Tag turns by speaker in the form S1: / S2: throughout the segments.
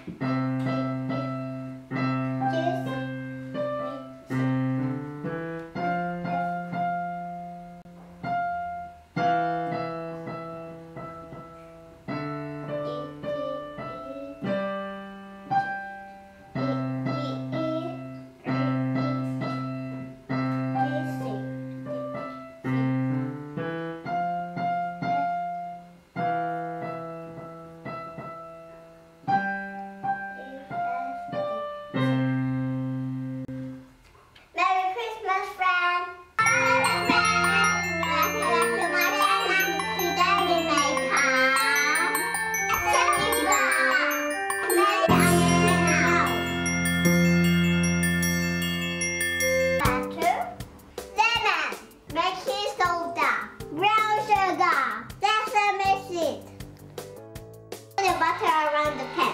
S1: Butter around the pan.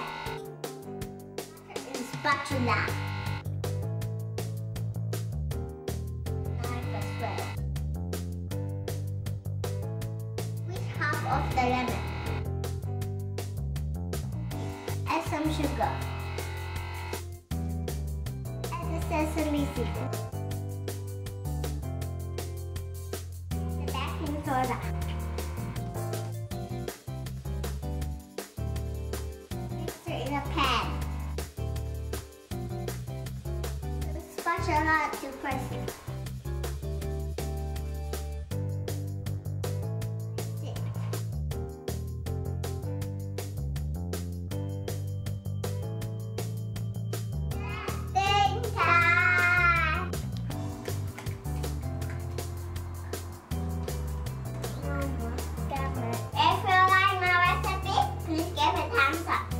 S1: And spatula. Knife as well. With half of the lemon. Add some sugar. Add the sesame seeds. The baking soda. In a pan. Spatula to press it. Time. If you like my recipe, please give it a thumbs up.